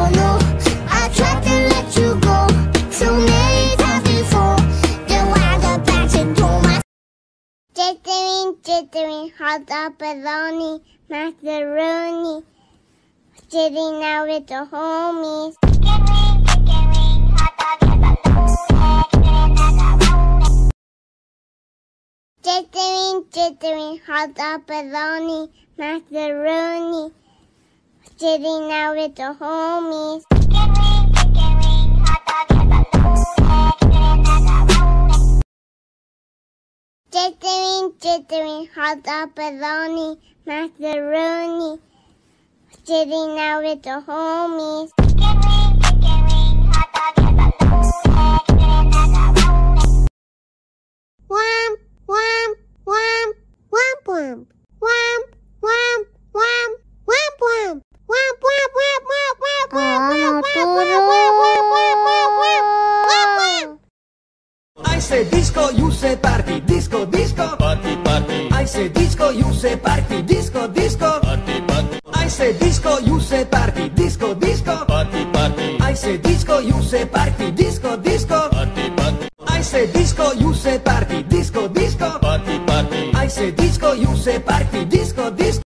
Oh no, I tried to let you go so many times before. Then I got back to do my jittering, hot dog, bologna, macaroni. Sitting out with the homies. Jittering, hot dog, bologna, macaroni. Sitting out with the homies. Jittering, hot dog, bologna, macaroni. Sitting out with the homies. Wham, wham, wham, wham, wham, wham, wham, wham, wham, wham, wham, wham, wham, wham, wham, wham. I say disco, you say party, disco, disco, party, party. I say disco, you say party, disco, disco, party, party. I say disco, you say party, disco, disco, party, party. I say disco, you say party, disco, disco, party, party. I say disco, you say party, disco, disco, party, party. I say disco, you say party, disco, disco.